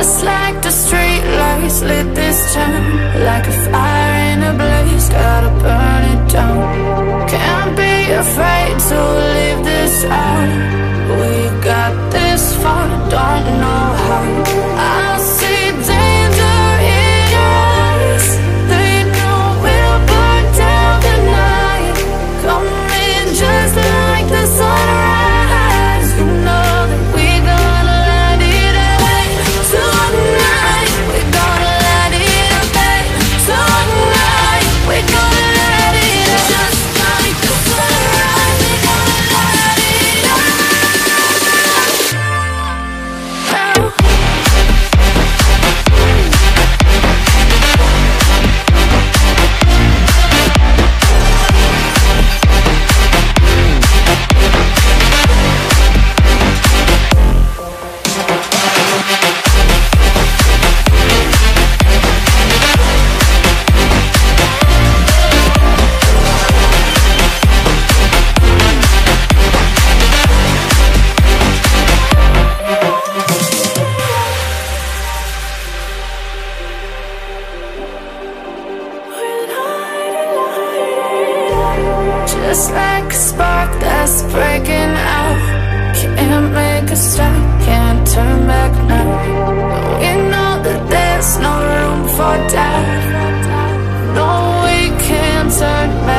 Just like the street lights lit this town, like a fire in a blaze, gotta burn it down. Can't be afraid to leave this out. We got this far, don't know how. I see danger in your eyes. They know we'll burn down the night. Coming just like the sunrise. You know that we gonna light it up tonight. We gonna light it up tonight. We gonna light it up just like the sunrise. We gonna light it up now. Just like a spark that's breaking out. Can't make a stop, can't turn back now. We know that there's no room for doubt. No, we can't turn back.